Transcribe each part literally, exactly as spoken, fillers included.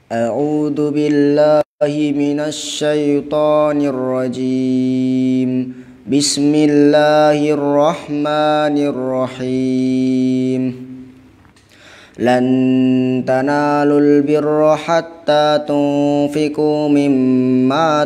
أعوذ بالله من الشيطان الرجيم. بسم الله الرحمن الرحيم. لن تنالوا البر حتى تنفقوا مما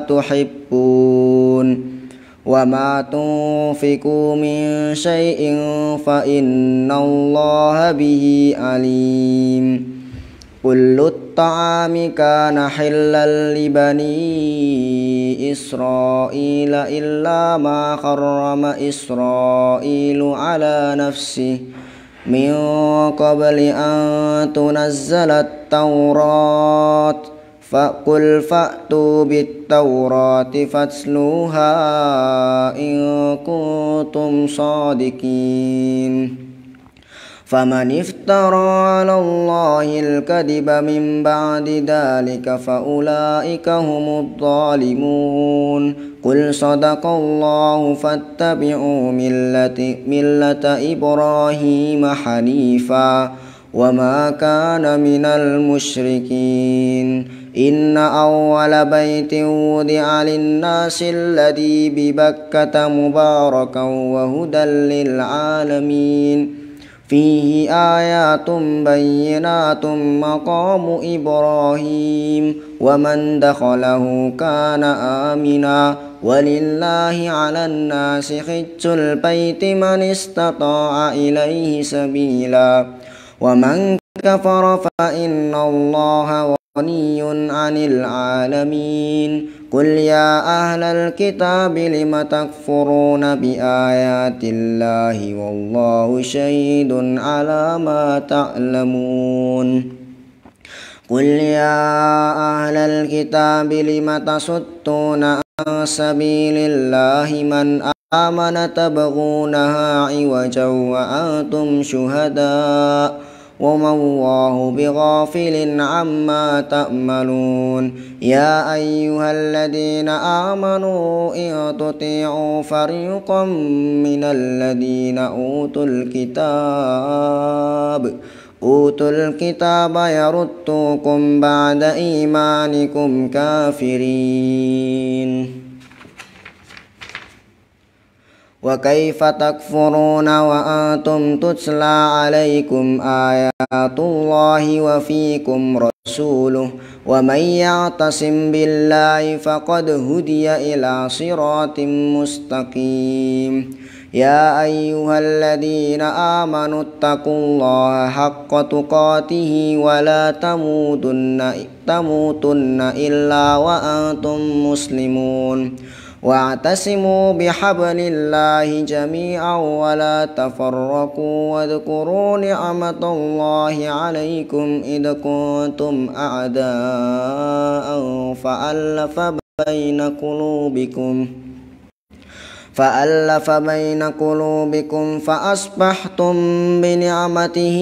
تحبون وما تنفقوا من شيء فإن الله به عليم. كل الطعام كان حلا لبني إسرائيل إلا ما حرم إسرائيل على نفسه من قبل أن تنزل التوراة فقل فأتوا بالتوراة فاتلوها إن كنتم صادقين. فمن افترى على الله الكذب من بعد ذلك فأولئك هم الظالمون. قل صدق الله فاتبعوا ملة, ملة إبراهيم حنيفا وما كان من المشركين. إن أول بيت وضع للناس الذي ببكة مباركا وهدى للعالمين فيه آيات بينات مقام إبراهيم ومن دخله كان آمنا ولله على الناس حج البيت من استطاع إليه سبيلا ومن كفر فإن الله غني عن العالمين. قل يا أهل الكتاب لم تكفرون بآيات الله والله شهيد على ما تعلمون. قل يا أهل الكتاب لم تصدون عن سبيل الله من آمن تبغونها عوجا وأنتم شهداء وما الله بغافل عما تأملون. يا أيها الذين آمنوا إن تطيعوا فريقا من الذين أوتوا الكتاب أوتوا الكتاب يردوكم بعد إيمانكم كافرين. وكيف تكفرون وأنتم تتلى عليكم آيات الله وفيكم رسوله ومن يعتصم بالله فقد هدي إلى صراط مستقيم. يا أيها الذين آمنوا اتقوا الله حق تقاته ولا تموتن, تموتن إلا وأنتم مسلمون واعتصموا بحبل الله جميعا ولا تفرقوا واذكروا نعمة الله عليكم إذ كنتم أعداء فألف بين قلوبكم فألف بين قلوبكم فأصبحتم بنعمته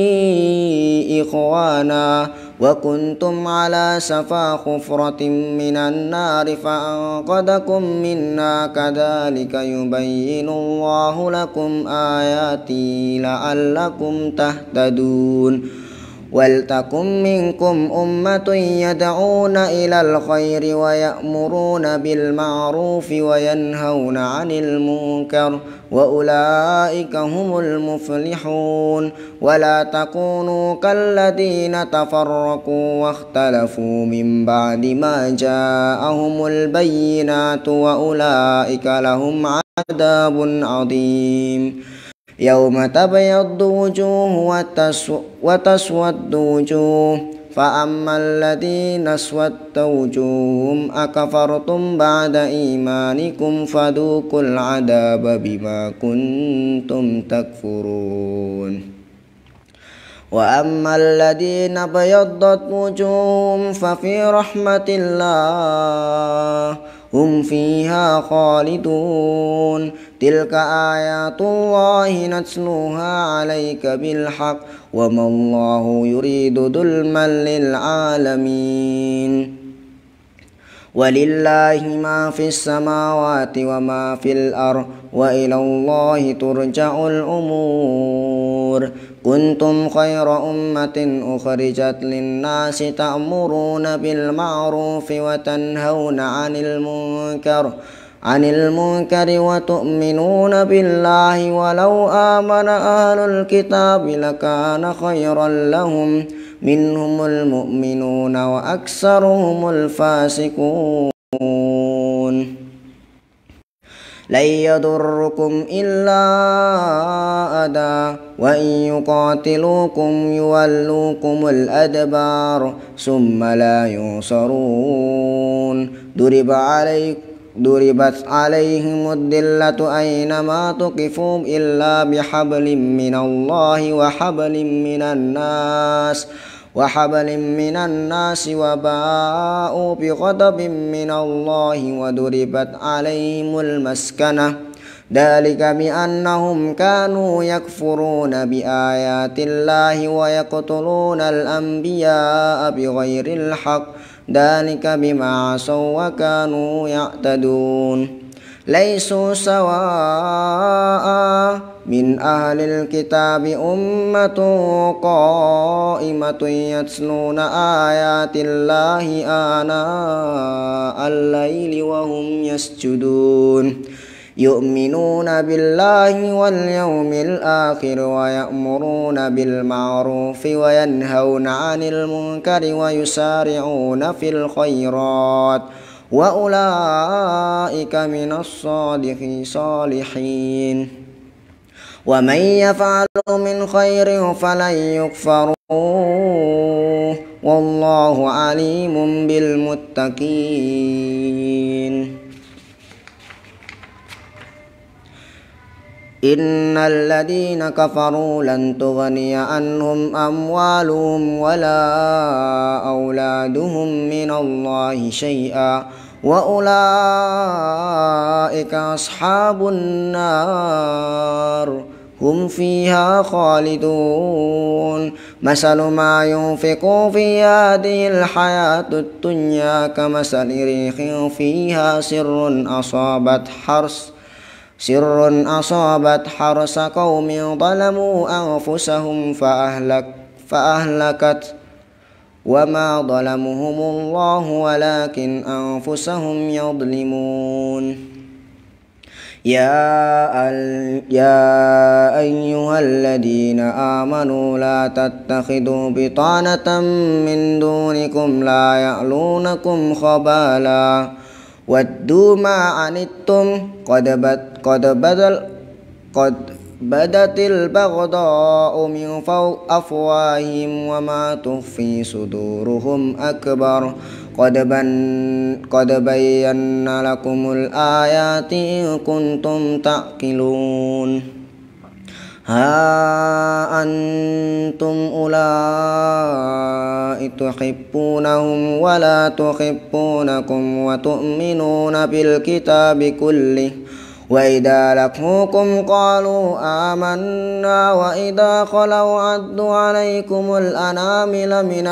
إخوانا وكنتم على شفا حفرة من النار فأنقذكم منها كذلك يبين الله لكم آياته لعلكم تهتدون. ولتكن منكم أمة يدعون إلى الخير ويأمرون بالمعروف وينهون عن المنكر وأولئك هم المفلحون. ولا تكونوا كالذين تفرقوا واختلفوا من بعد ما جاءهم البينات وأولئك لهم عذاب عظيم. يوم تبيض وجوه وتسود وجوه فأما الذين اسودت وجوههم أكفرتم بعد إيمانكم فذوقوا العذاب بما كنتم تكفرون. وأما الذين ابيضت وجوههم ففي رحمة الله هم فيها خالدون. تلك آيات الله نتلوها عليك بالحق وما الله يريد ظلما للعالمين. ولله ما في السماوات وما في الأرض وإلى الله ترجع الأمور. الزبور كنتم خير أمة أخرجت للناس تأمرون بالمعروف وتنهون عن المنكر عن المنكر وتؤمنون بالله ولو آمن أهل الكتاب لكان خيرا لهم منهم المؤمنون وأكثرهم الفاسقون لن يضركم إلا أذى وإن يقاتلوكم يولوكم الأدبار ثم لا ينصرون ضرب عليكم ضربت عليهم الذلة أينما تقفوا إلا بحبل من الله وحبل من الناس وحبل من الناس وباءوا بغضب من الله وضربت عليهم المسكنة ذلك بأنهم كانوا يكفرون بآيات الله ويقتلون الأنبياء بغير الحق ذلك بما عصوا وكانوا يعتدون ليسوا سواء من أهل الكتاب أمة قائمة يتلون آيات الله آناء الليل وهم يسجدون يؤمنون بالله واليوم الآخر ويأمرون بالمعروف وينهون عن المنكر ويسارعون في الخيرات وأولئك من الصالحين ومن يفعل من خير فلن يكفروه والله عليم بالمتقين إن الذين كفروا لن تغني عنهم أموالهم ولا أولادهم من الله شيئا وأولئك أصحاب النار هم فيها خالدون مثل ما ينفق في هذه الحياة الدنيا كمثل ريح فيها سر أصابت حرث سر أصابت حرث قوم ظلموا أنفسهم فأهلك فأهلكت وما ظلمهم الله ولكن أنفسهم يظلمون يا, يا أيها الذين آمنوا لا تتخذوا بطانة من دونكم لا يألونكم خبالا ودوا ما عنتم قد بد قد بدل قد بدت البغضاء من فوق أفواههم وما تخفي صدورهم أكبر قد بن قد بينا لكم الآيات إن كنتم تعقلون ها أنتم أولئك تحبونهم ولا تحبونكم وتؤمنون بالكتاب كله وإذا لقوكم قالوا آمنا وإذا خلوا عضوا عليكم الأنامل من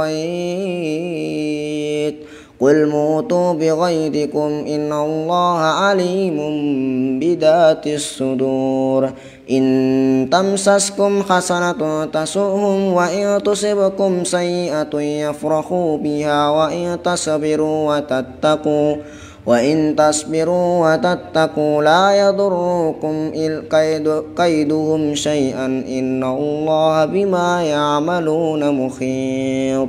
الغيظ قل موتوا بغيظكم إن الله عليم بذات الصدور إن تمسسكم حسنة تسؤهم وإن تصبكم سيئة يفرحوا بها وإن تصبروا وتتقوا وإن تصبروا وتتقوا لا يضركم كيدهم شيئا إن الله بما يعملون محيط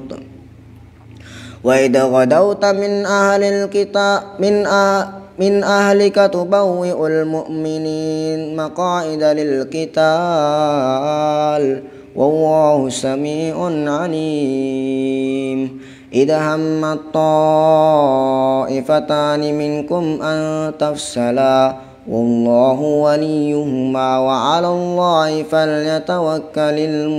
وإذا غدوت من أهل الكتاب من أهل من أهلك تبوئ المؤمنين مقاعد للقتال والله سميع عليم إذا همت طائفتان منكم أن تفشلا والله وليهما وعلى الله فليتوكل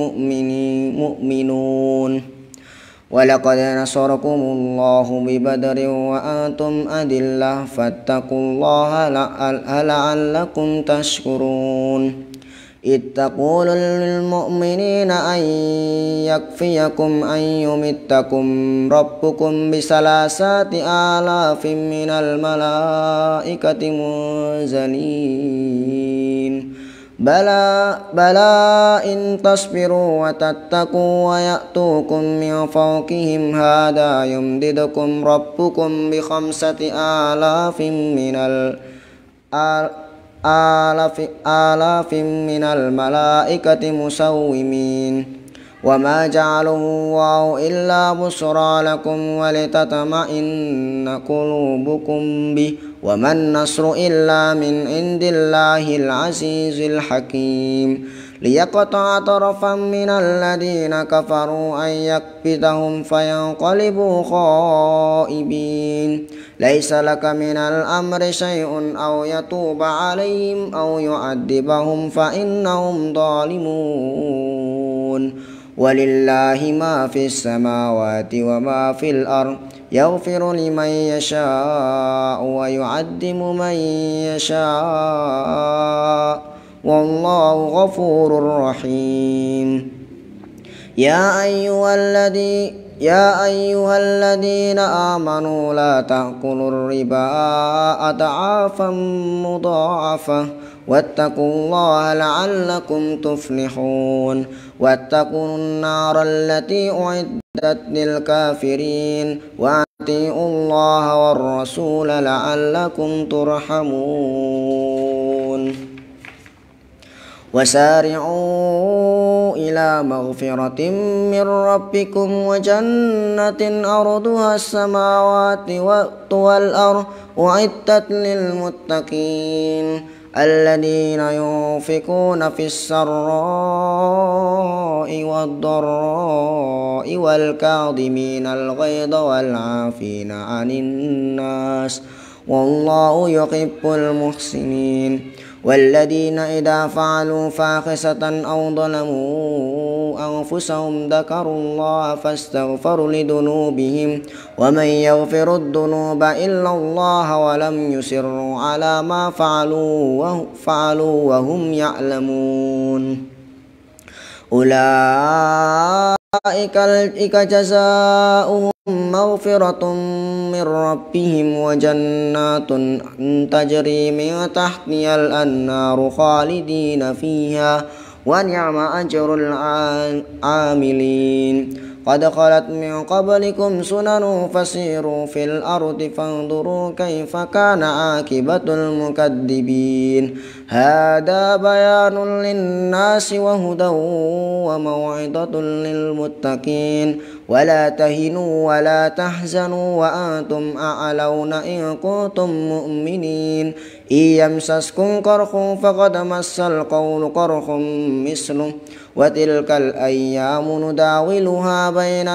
المؤمنون ولقد نصركم الله ببدر وأنتم أذلة فاتقوا الله لعلكم تشكرون إذ تقول للمؤمنين أن يكفيكم أن يمدكم ربكم بثلاثة آلاف من الملائكة منزلين بلى بلى إن تصبروا وتتقوا ويأتوكم من فوقهم هذا يمددكم ربكم بخمسة آلاف من آلاف آلاف من الملائكة مسومين وما جعله الله إلا بشرى لكم ولتطمئن قلوبكم به وما النصر إلا من عند الله العزيز الحكيم ليقطع طرفا من الذين كفروا أن يكبتهم فينقلبوا خائبين ليس لك من الأمر شيء أو يتوب عليهم أو يعذبهم فإنهم ظالمون ولله ما في السماوات وما في الأرض يغفر لمن يشاء ويعذب من يشاء والله غفور رحيم يا أيها الذي يا أيها الذين آمنوا لا تأكلوا الربا أضعافا مضاعفة واتقوا الله لعلكم تفلحون واتقوا النار التي أعدت للكافرين وأطيعوا الله والرسول لعلكم ترحمون وسارعوا إلى مغفرة من ربكم وجنة أرضها السماوات والأرض أعدت للمتقين الذين ينفقون في السراء والضراء والكاظمين الغيظ والعافين عن الناس والله يحب المحسنين والذين إذا فعلوا فاحشة أو ظلموا أنفسهم ذكروا الله فاستغفروا لذنوبهم ومن يغفر الذنوب إلا الله ولم يصروا على ما فعلوا وهم يعلمون أولئك جزاؤهم مغفرة من ربهم وجنات تجري من تحتها الأنهار خالدين فيها ونعم أجر العاملين قد خلت من قبلكم سنن فسيروا في الأرض فانظروا كيف كان عاقبة المكذبين هذا بيان للناس وهدى وموعظة للمتقين ولا تهنوا ولا تحزنوا وأنتم أعلون إن كنتم مؤمنين إن يمسسكم قرح فقد مس القوم قرح مثله وتلك الأيام نداولها بين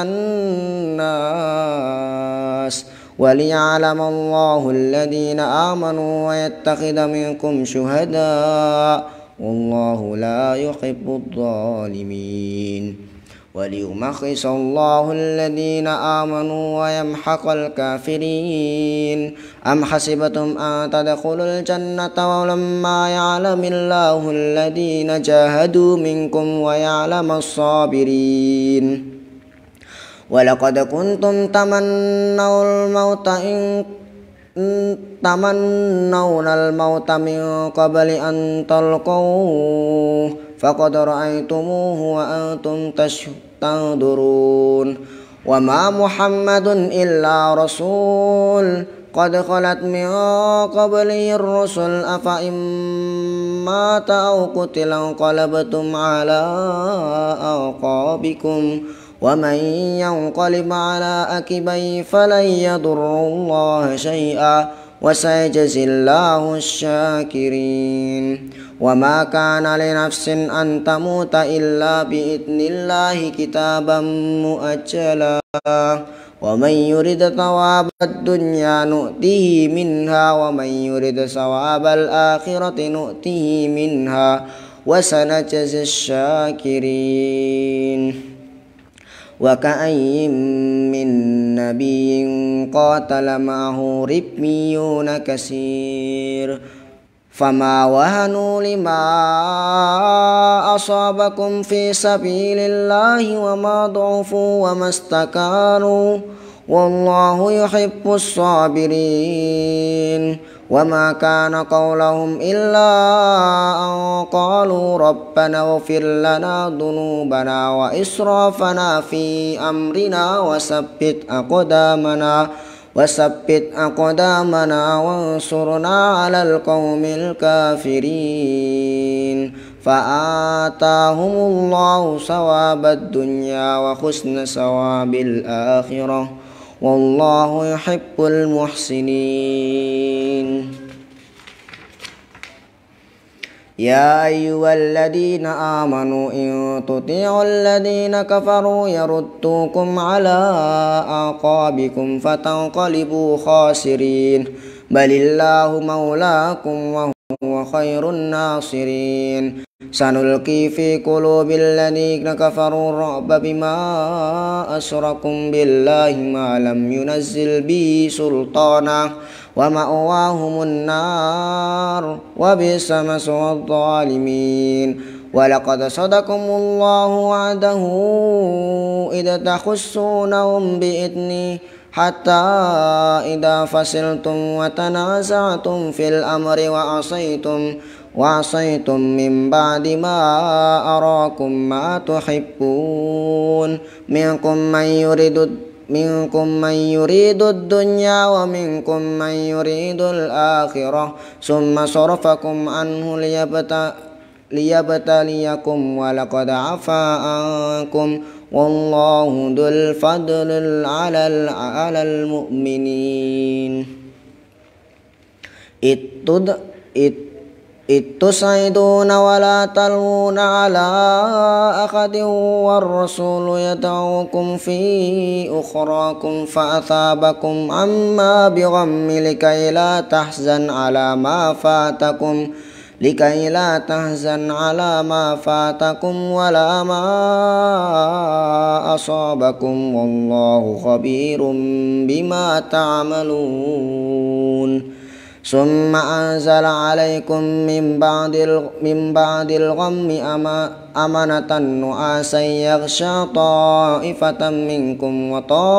الناس وليعلم الله الذين آمنوا ويتخذ منكم شهداء والله لا يحب الظالمين وليمحص الله الذين آمنوا ويمحق الكافرين أم حسبتم أن تدخلوا الجنة ولما يعلم الله الذين جاهدوا منكم ويعلم الصابرين ولقد كنتم تمنوا الموت إن تمنون الموت من قبل أن تلقوه فقد رأيتموه وأنتم تنظرون وما محمد إلا رسول قد خلت من قبله الرسل أفإن مات أو قتل انقلبتم على أعقابكم ومن ينقلب على عقبيه فلن يضر الله شيئا وسيجزي الله الشاكرين وما كان لنفس أن تموت إلا بإذن الله كتابا مؤجلا ومن يرد ثواب الدنيا نؤته منها ومن يرد ثواب الآخرة نؤته منها وسنجزي الشاكرين وكأين من نبي قاتل معه ربيون كثير فما وهنوا لما أصابكم في سبيل الله وما ضعفوا وما استكانوا والله يحب الصابرين وما كان قولهم إلا أن قالوا ربنا اغفر لنا ذنوبنا وإسرافنا في أمرنا وثبت أقدامنا وثبت أقدامنا وانصرنا على القوم الكافرين فآتاهم الله ثواب الدنيا وحسن ثواب الآخرة والله يحب المحسنين. يا أيها الذين آمنوا إن تطيعوا الذين كفروا يردوكم على أعقابكم فتنقلبوا خاسرين بل الله مولاكم وهو خير الناصرين. سنلقي في قلوب الذين كفروا الرعب بما أشركوا بالله ما لم ينزل به سلطانا ومأواهم النار وبئس مثوى الظالمين. ولقد صدقكم الله وعده إذ تحسونهم بإذنه حتى إذا فصلتم وتنازعتم في الأمر وعصيتم وعصيتم من بعد ما أراكم ما تحبون منكم من يريد منكم من يريد الدنيا ومنكم من يريد الآخرة ثم صرفكم عنه ليبتليكم ولقد عفا عنكم والله ذو الفضل على المؤمنين. إذ تصعدون ولا تلوون على أحد والرسول يدعوكم في أخراكم فأثابكم عما بغم لكي لا تحزن على ما فاتكم لكي لا تحزن على ما فاتكم ولا ما أصابكم والله خبير بما تعملون. ثم أنزل عليكم من بعد من بعد الغم أمنة نعاسا يغشى طائفة منكم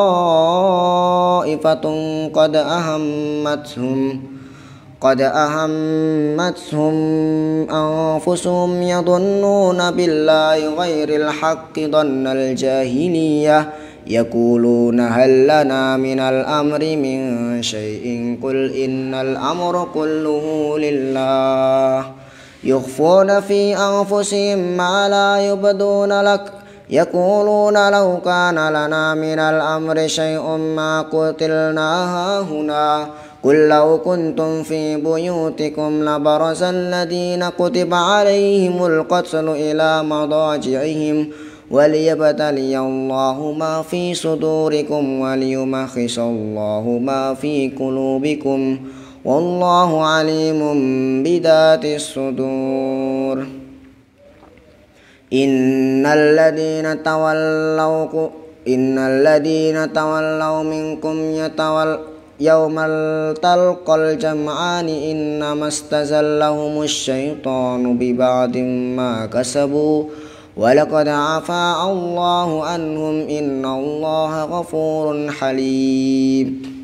وطائفة قد أهمتهم قد أهمتهم أنفسهم يظنون بالله غير الحق ظن الجاهلية يقولون هل لنا من الأمر من شيء قل إن الأمر كله لله يخفون في أنفسهم ما لا يبدون لك يقولون لو كان لنا من الأمر شيء ما قتلنا هاهنا قل لو كنتم في بيوتكم لبرز الذين كتب عليهم القتل إلى مضاجعهم وليبتلي الله ما في صدوركم وليمحص الله ما في قلوبكم والله عليم بذات الصدور. إن الذين تولوا إن الذين تولوا منكم يتولون يوم التقى الجمعان إنما استزلهم الشيطان ببعض ما كسبوا ولقد عفا الله عنهم إن الله غفور حليم.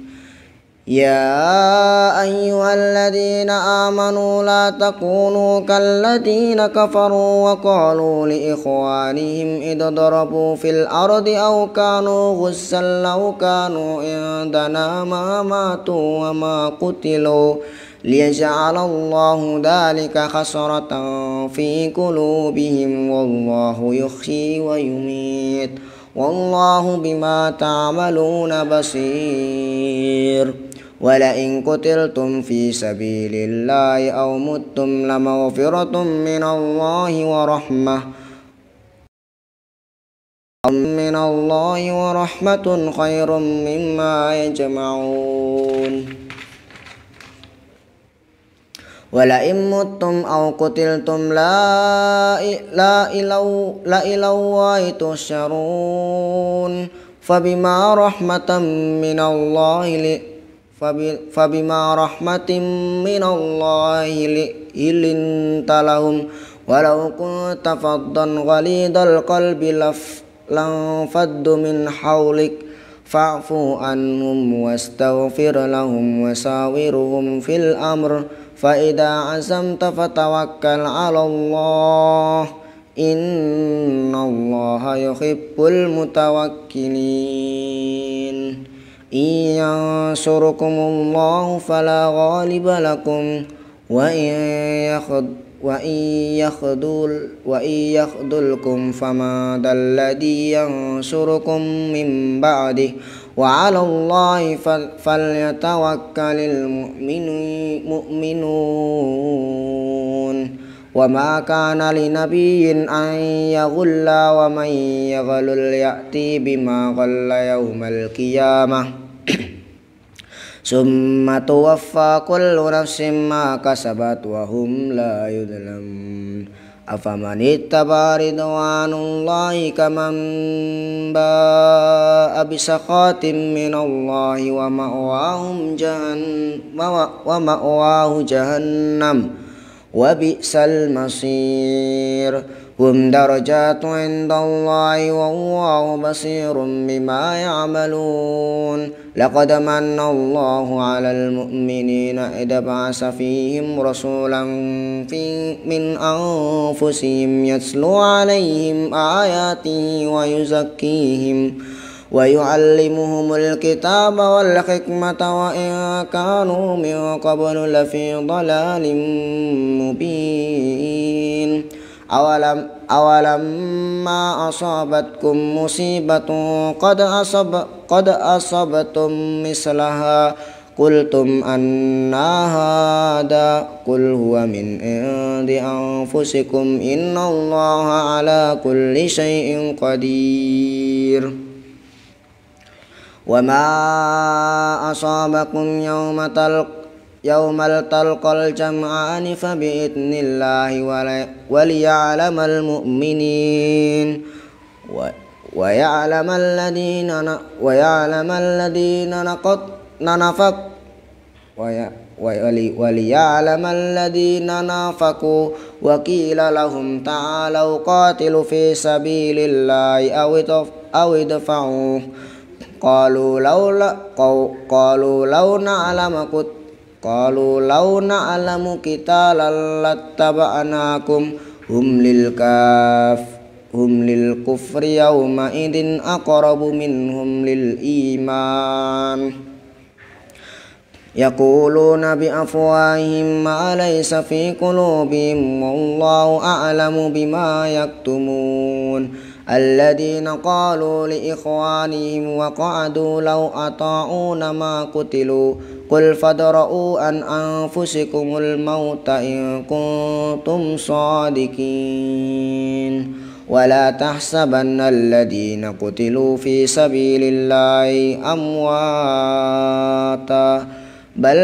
يا أيها الذين آمنوا لا تكونوا كالذين كفروا وقالوا لإخوانهم إذ ضربوا في الأرض أو كانوا غزا لو كانوا عندنا ما ماتوا وما قتلوا ليجعل الله ذلك حسرة في قلوبهم والله يحيي ويميت والله بما تعملون بصير. ولئن قتلتم في سبيل الله أو متم لمغفرة من الله ورحمة من الله ورحمة خير مما يجمعون. ولئن متم أو قتلتم لا لا إلى الله تحشرون فبما رحمة من الله فبما رحمة من الله لنت لهم ولو كنت فظا غليظ القلب لانفضوا من حولك فاعف عنهم واستغفر لهم وشاورهم في الأمر فإذا عزمت فتوكل على الله إن الله يحب المتوكلين إن ينصركم الله فلا غالب لكم وإن يخذ وإن يخذل وإن يخذلكم فما ذا الذي ينصركم من بعده وعلى الله فليتوكل المؤمنون وما كان لنبي أن يغل ومن يغلل يأتي بما غل يوم القيامة ثم توفى كل نفس ما كسبت وهم لا يظلمون أفمن اتبع رضوان الله كمن باء بسخط من الله ومأواهم جهنم ومأواه جهنم وبئس المصير هم درجات عند الله والله بصير بما يعملون لقد من الله على المؤمنين إذ بعث فيهم رسولا في من أنفسهم يتلو عليهم آياته ويزكيهم ويعلمهم الكتاب والحكمة وإن كانوا من قبل لفي ضلال مبين أولم أولما أصابتكم مصيبة قد أصب قد أصبتم مثلها قلتم أنى هذا قل هو من عند أنفسكم إن الله على كل شيء قدير وما أصابكم يوم تلق يوم التقى الجمعان فبإذن الله وليعلم المؤمنين ويعلم الذين ويعلم الذين نفق وليعلم الذين نافقوا وقيل لهم تعالوا قاتلوا في سبيل الله أو ادفعوا قالوا لولا قالوا لو نعلم قالوا لو نعلم قتالا لاتبعناكم هم للكاف هم للكفر يومئذ أقرب منهم للإيمان يقولون بأفواههم ما ليس في قلوبهم والله أعلم بما يكتمون الذين قالوا لإخوانهم وقعدوا لو أطاعونا ما قتلوا قل فادرءوا عن أنفسكم الموت إن كنتم صادقين ولا تحسبن الذين قتلوا في سبيل الله أمواتا بل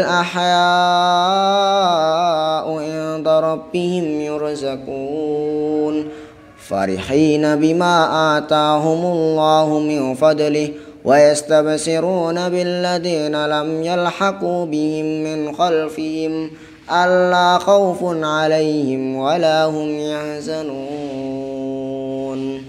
أحياء عند ربهم يرزقون فرحين بما آتاهم الله من فضله ويستبشرون بالذين لم يلحقوا بهم من خلفهم ألا خوف عليهم ولا هم يحزنون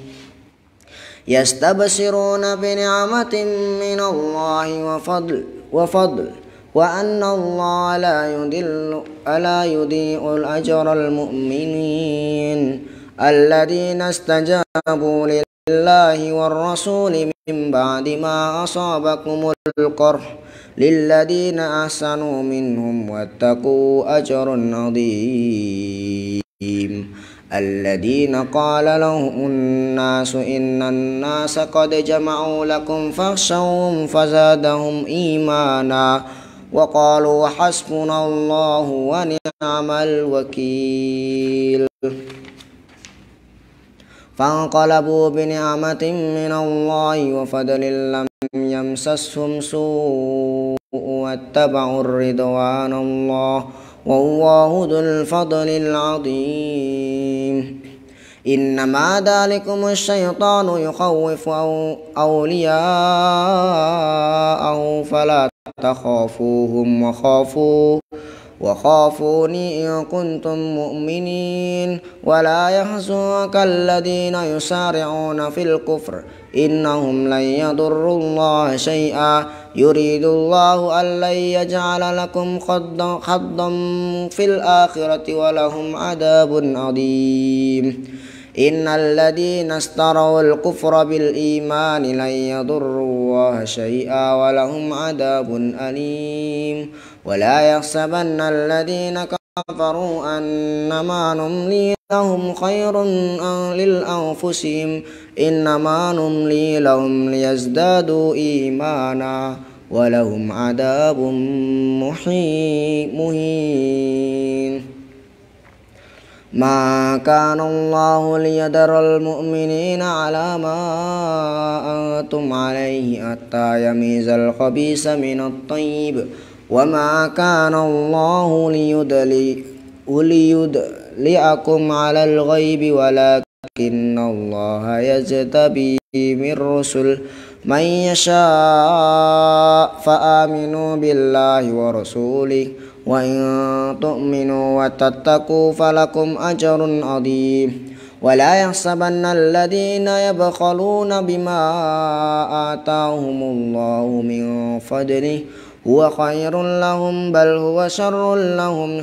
يستبشرون بنعمة من الله وفضل وفضل وأن الله لا يضل ألا يضيع الأجر المؤمنين الذين استجابوا لله والرسول من بعد ما أصابكم القرح للذين أحسنوا منهم واتقوا أجر عظيم الذين قال لهم الناس إن الناس قد جمعوا لكم فاخشوهم فزادهم إيمانا وقالوا حسبنا الله ونعم الوكيل فانقلبوا بنعمة من الله وفضل لم يمسسهم سوء واتبعوا الرضوان الله والله ذو الفضل العظيم إنما ذلكم الشيطان يخوف أولياءه فلا تخافوهم وخافوا وخافوني إن كنتم مؤمنين ولا يحزنك الذين يسارعون في الكفر إنهم لن يضروا الله شيئا يريد الله أن لن يجعل لكم حظا في الآخرة ولهم عذاب عظيم إن الذين اشتروا الكفر بالإيمان لن يضروا الله شيئا ولهم عذاب أليم ولا يحسبن الذين كفروا أنما نملي لهم خير لأنفسهم إنما نملي لهم ليزدادوا إيمانا ولهم عذاب مهين ما كان الله ليذر المؤمنين على ما أنتم عليه حتى يميز الخبيث من الطيب وما كان الله ليدلئكم على الغيب ولكن الله يجتبي من رسل من يشاء فآمنوا بالله ورسوله وإن تؤمنوا وتتقوا فلكم أجر عظيم ولا يحسبن الذين يبخلون بما آتاهم الله من فضله هو خير لهم بل هو شر لهم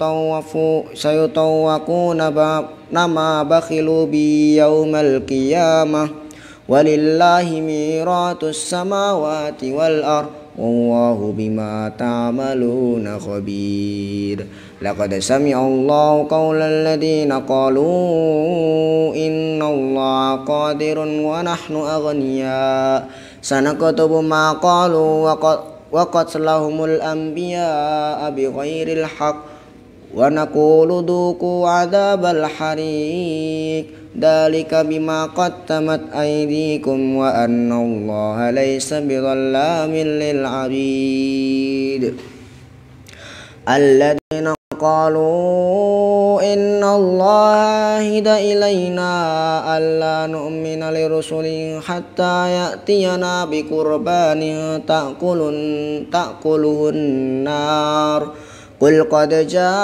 سيطوقون ما بخلوا به يوم القيامة ولله ميراث السماوات والأرض والله بما تعملون خبير لقد سمع الله قول الذين قالوا إن الله قادر ونحن أغنياء سنكتب ما قالوا وقتلهم الأنبياء بغير الحق ونقول ذوقوا عذاب الحريق ذلك بما قدمت أيديكم وأن الله ليس بظلام للعبيد الذين قالوا إن الله عهد إلينا ألا نؤمن لرسل حتى يأتينا بقربان تأكله النار قل قد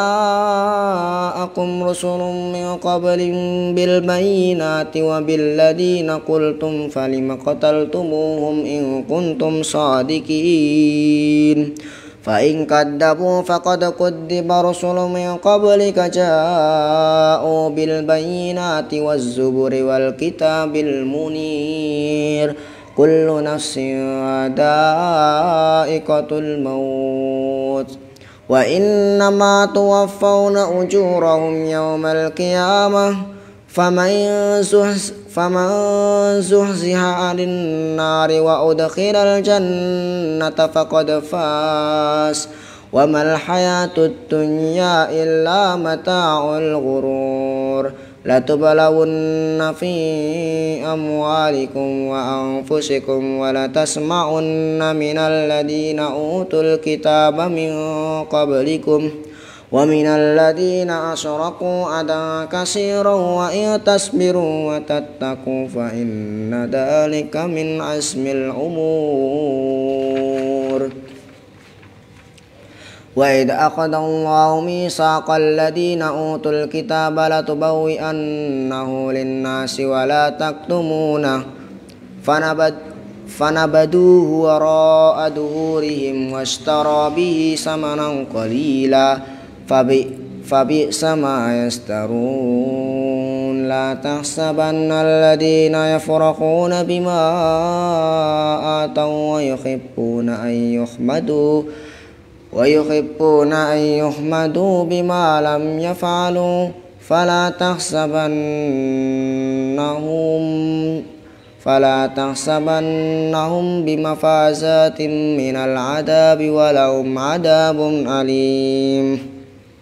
جاءكم رسل من قبل بالبينات وبالذين قلتم فلم قتلتموهم إن كنتم صادقين فإن كذبوا فقد كذب رسل من قبلك جاءوا بالبينات والزبر والكتاب المنير كل نفس ذائقة الموت وإنما توفون أجورهم يوم القيامة فمن زحزح عن النار وأدخل الجنة فقد فاز وما الحياة الدنيا إلا متاع الغرور لتبلون في أموالكم وأنفسكم ولتسمعن من الذين أوتوا الكتاب من قبلكم ومن الذين أشركوا أذى كثيرا وإن تصبروا وتتقوا فإن ذلك من عزم الأمور وإذ أخذ الله ميثاق الذين أوتوا الكتاب لتبوئنه للناس ولا تكتمونه فنبذ فنبذوه وراء ظهورهم واشتروا به ثمنا قليلا فبئس ما يشترون لا تحسبن الذين يفرحون بما آتوا ويحبون أن يحمدوا ويحبون أن يحمدوا بما لم يفعلوا فلا تحسبنهم فلا تحسبنهم بمفازات من العذاب ولهم عذاب أليم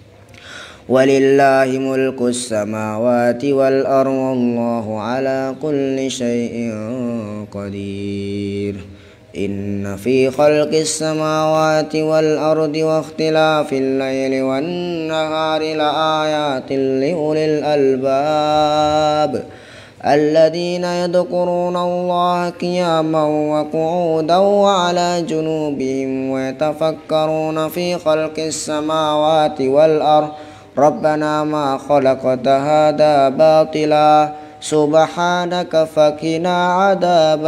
ولله ملك السماوات والأرض والله على كل شيء قدير إن في خلق السماوات والأرض واختلاف الليل والنهار لآيات لأولي الألباب الذين يذكرون الله قياما وقعودا وعلى جنوبهم ويتفكرون في خلق السماوات والأرض ربنا ما خلقت هذا باطلا سبحانك فقنا عذاب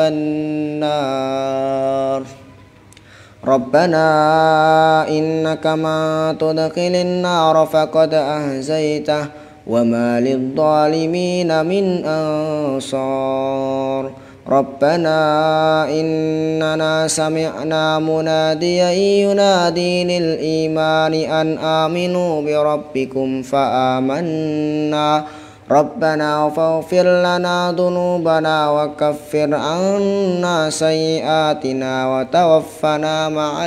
النار ربنا إنك من تدخل النار فقد أهزيته وما للظالمين من أنصار ربنا إننا سمعنا مناديا ينادي للإيمان أن آمنوا بربكم فآمنا ربنا فاغفر لنا ذنوبنا وكفر عنا سيئاتنا وتوفنا مع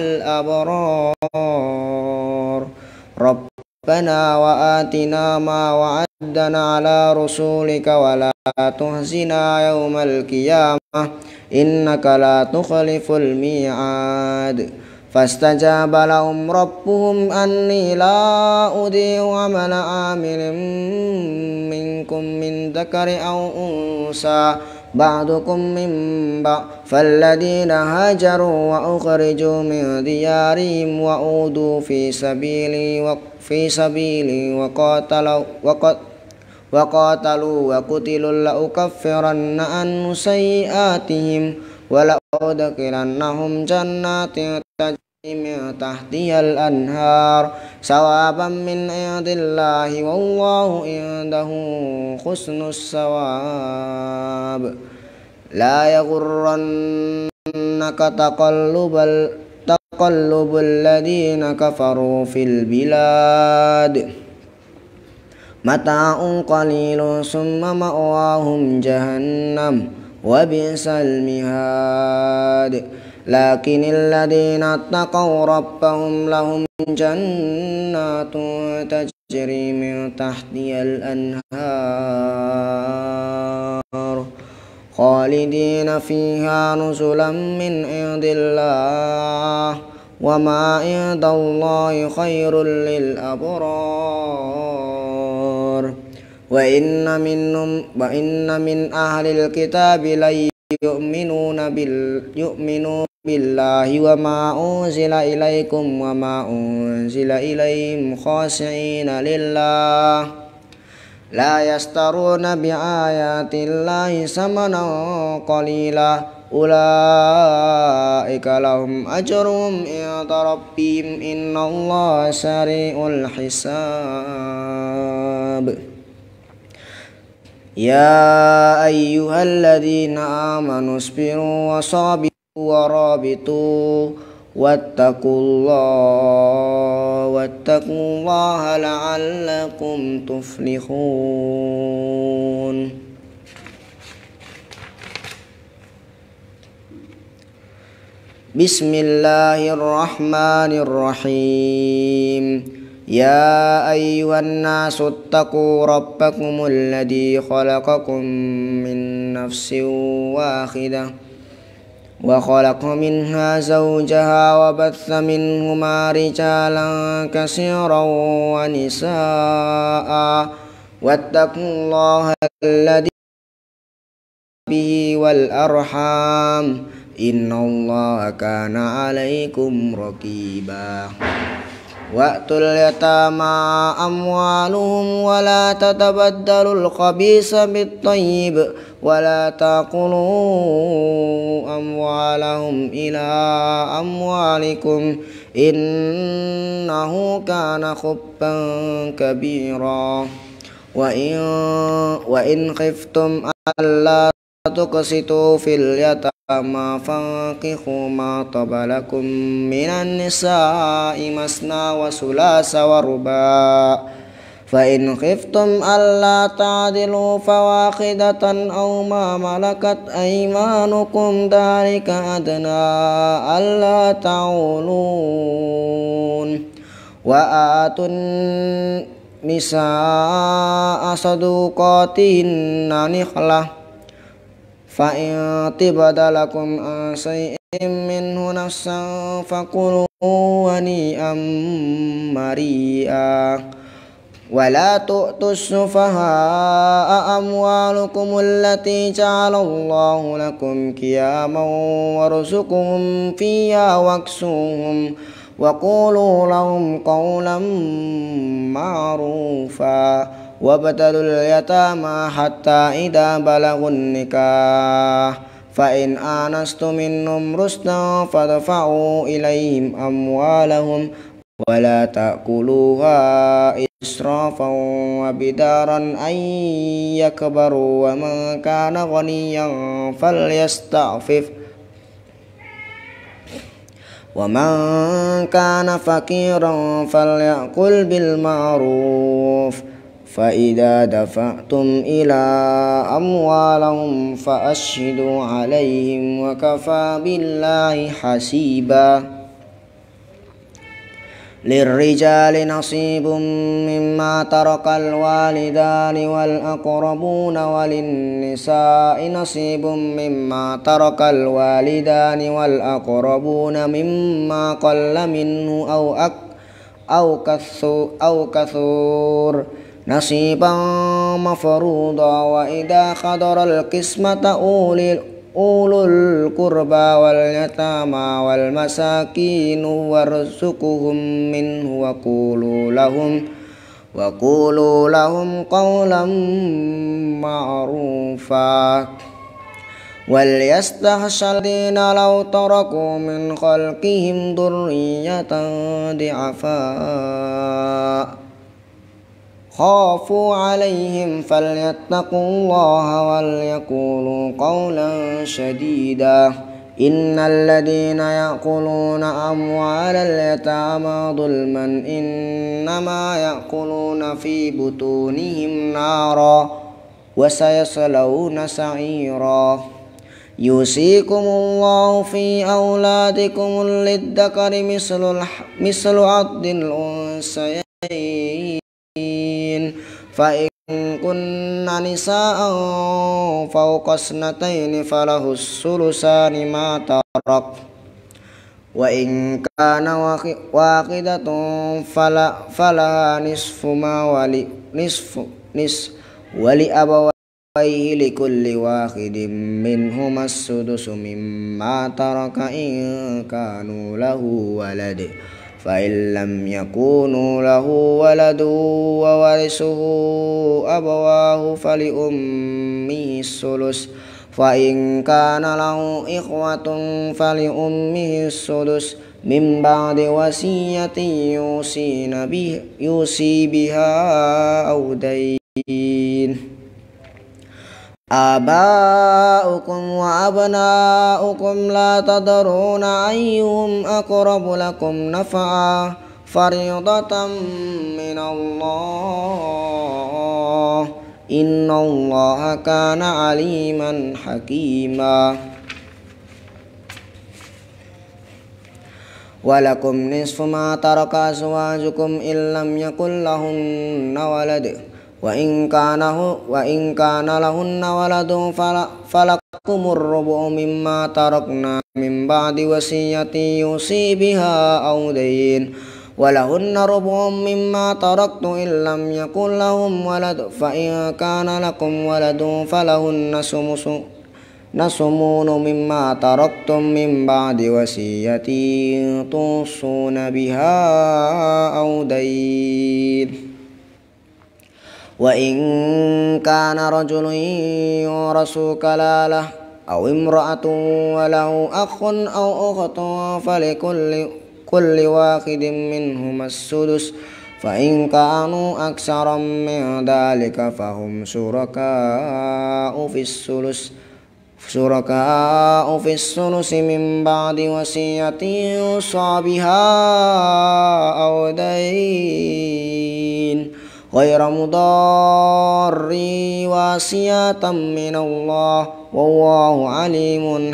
الأبرار ربنا وآتنا ما وعدنا على رسولك ولا تخزنا يوم القيامة إنك لا تخلف الميعاد فاستجاب لهم ربهم أني لا أضيع عمل عامل منكم من ذكر أو أنثى بعضكم من بعض فالذين هاجروا وأخرجوا من ديارهم وأوذوا في سبيلي في سبيلي وقاتلوا وقت وقاتلوا وقتلوا لأكفرن عنهم سيئاتهم ولأدخلنهم جنات تجري من تحتها الأنهار ثوابا من عند الله والله عنده حسن الثواب لا يغرنك تقلب تقلب الذين كفروا في البلاد متاع قليل ثم مأواهم جهنم وبئس المهاد لكن الذين اتقوا ربهم لهم جنات تجري من تحتها الأنهار خالدين فيها نزلا من عند الله وما عند الله خير للأبرار وإن منهم وإن من أهل الكتاب لن يؤمنون بال يؤمنون بالله وما أنزل إليكم وما أنزل إليهم خاشعين لله لا يشترون بآيات الله ثمنا قليلا أولئك لهم أجرهم عند ربهم إن الله سريع الحساب يا أيها الذين آمنوا اصبروا وصابروا ورابطوا واتقوا الله واتقوا الله لعلكم تفلحون بسم الله الرحمن الرحيم يا أيها الناس اتقوا ربكم الذي خلقكم من نفس واحدة وخلق منها زوجها وبث منهما رجالا كثيرا ونساء واتقوا الله الذي به والأرحام إن الله كان عليكم رقيبا وأتوا اليتامى أموالهم ولا تتبدلوا الخبيث بالطيب ولا تأكلوا أموالهم إلى أموالكم إنه كان خبا كبيرا وإن, وإن خفتم ألا تقسطوا في اليتامى فانكحوا ما طاب لكم من النساء مثنى وثلاث ورباع فإن خفتم ألا تعدلوا فواحدة أو ما ملكت أيمانكم ذلك أدنى ألا تعولون وآتوا النساء صدقاتهن نحلة فإن طبن لكم عن شيء منه نفسا فكلوا هنيئا مريئا ولا تؤتوا السفهاء أموالكم التي جعل الله لكم قياما وارزقهم فيها واكسوهم وقولوا لهم قولا معروفا وابتلوا اليتامى حتى إذا بلغوا النكاح فإن آنستم منهم رشدا فادفعوا إليهم أموالهم ولا تأكلوها إسرافا وبدارا أن يكبروا ومن كان غنيا فليستعفف ومن كان فقيرا فليأكل بالمعروف فإذا دفعتم إلى أموالهم فأشهدوا عليهم وكفى بالله حسيبا للرجال نصيب مما ترك الوالدان والأقربون وللنساء نصيب مما ترك الوالدان والأقربون مما قل منه أو أك أو كثر أو كثور نصيبا مفروضا وإذا حضر القسمة أولي أولو القربى واليتامى والمساكين وارزقهم منه وقولوا لهم وقولوا لهم قولا معروفا وليستخشى الذين لو تركوا من خلقهم ذرية ضعفاء خافوا عليهم فليتقوا الله وليقولوا قولا سديدا إن الذين يأكلون أموال اليتامى ظلما إنما يأكلون في بطونهم نارا وسيصلون سعيرا يوصيكم الله في أولادكم للذكر مثل مثل عض الأنثيين فإن كن نساء فوق اثنتين فله الثلثان ما ترك وإن كان واحدة فلا فلها نصف ما ولي نصف نصف ولأبويه لكل واحد منهما السدس مما ترك إن كانوا له ولد فإن لم يكونوا له ولد وورثه أبواه فلأمه الثلث فإن كان له إخوة فلأمه السدس من بعد وصية يوصين به يوصي بها أو دين آباؤكم وأبناؤكم لا تدرون أيهم أقرب لكم نفعا فريضة من الله إن الله كان عليما حكيما ولكم نصف ما ترك أزواجكم إن لم يكن لهن ولد وإن كان وإن كان لهن ولد فلكم الربع مما تركنا من بعد وصية يوصي بها أو دين ولهن ربع مما تركت إن لم يكن لهم ولد فإن كان لكم ولد فلهن نصمون مما تركتم من بعد وصية توصون بها أو دين وإن كان رجل يورث كلالة أو امرأة وله أخ أو أخت فلكل كل واحد منهما السدس فإن كانوا أكثر من ذلك فهم شركاء في الثلث شركاء في الثلث من بعد وصية يوصى بها أو دين غير مضار وصية من الله والله عليم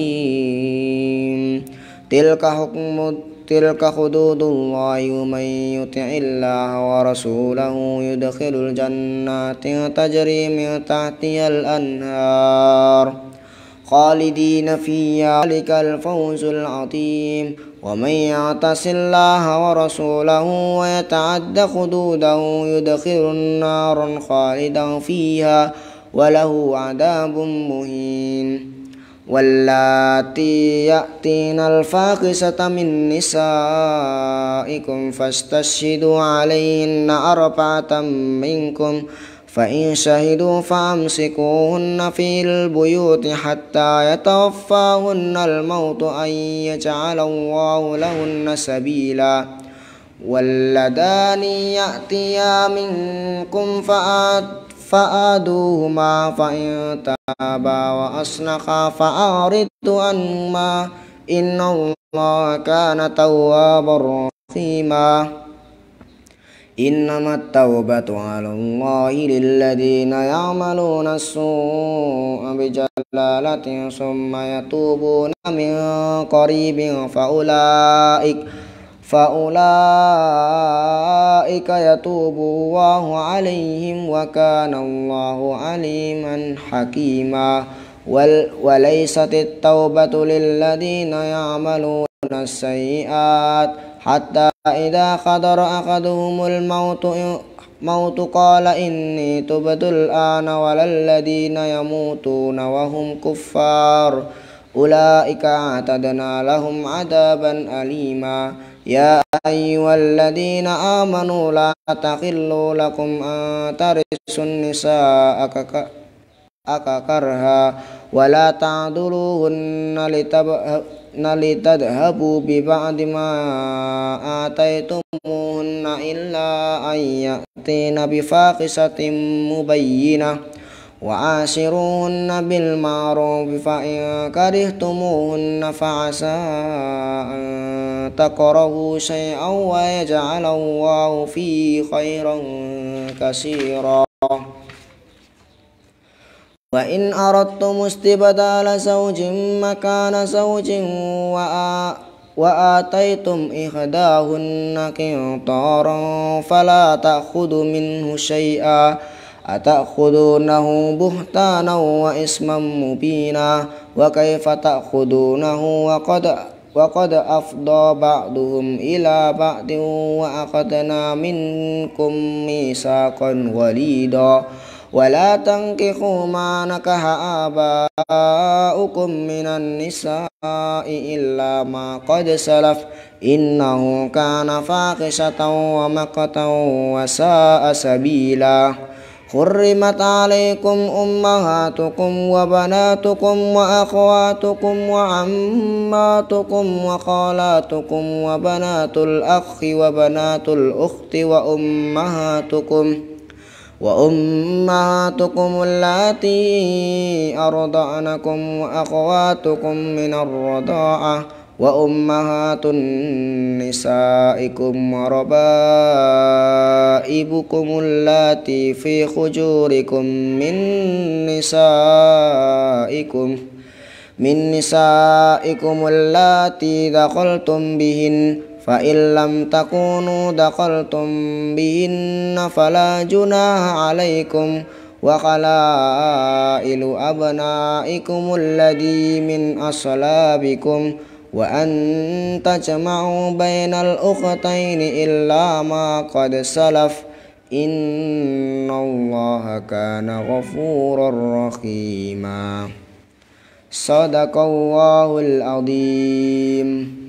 حليم تلك حكم تلك حدود الله ومن يطع الله ورسوله يدخل الجنات تجري من تحتها الأنهار خالدين فيها ذلك الفوز العظيم ومن يعتص الله ورسوله ويتعد حدوده يدخل نارا خالدا فيها وله عذاب مهين واللاتي يأتين الفاحشة من نسائكم فاستشهدوا عليهن أربعة منكم فإن شهدوا فأمسكوهن في البيوت حتى يتوفاهن الموت أن يجعل الله لهن سبيلا واللذان يأتيا منكم فآذوهما فإن تابا وأصلحا فأعرضوا عنهما إن الله كان توابا رحيما إنما التوبة على الله للذين يعملون السوء بجلالة ثم يتوبون من قريب فأولئك فأولئك يتوب الله عليهم وكان الله عليما حكيما وليست التوبة للذين يعملون السيئات حتى إذا حضر أحدهم الموت موت قال إني تبت الآن ولا الذين يموتون وهم كفار أولئك أعتدنا لهم عذابا أليما يا أيها الذين آمنوا لا تحل لكم أن ترثوا النساء كرها ولا تعذروهن لتذهبوا ببعض ما آتيتموهن إلا أن يأتين بفاحشة مبينة وعاشروهن بالمعروف فإن كرهتموهن فعسى أن تكرهوا شيئا ويجعل الله فيه خيرا كثيرا وإن أردتم استبدال زوج مكان زوج وآتيتم إحداهن قنطارا فلا تأخذوا منه شيئا أتأخذونه بهتانا وإثما مبينا وكيف تأخذونه وقد وقد أفضى بعضهم إلى بعض وأخذنا منكم ميثاقا غليظا ولا تنكحوا ما نكح آباؤكم من النساء إلا ما قد سلف إنه كان فاحشة ومقتا وساء سبيلا حرمت عليكم أمهاتكم وبناتكم وأخواتكم وعماتكم وخالاتكم وبنات الأخ وبنات الأخت وأمهاتكم وأمهاتكم اللاتي أرضعنكم وأخواتكم من الرضاعة وأمهات نسائكم وربائبكم اللاتي في حجوركم من نسائكم من نسائكم اللاتي دخلتم بهن فإن لم تكونوا دخلتم بهن فلا جناح عليكم وخلائل أبنائكم الذي من أصلابكم وأن تجمعوا بين الأختين إلا ما قد سلف إن الله كان غفورا رحيما صدق الله العظيم.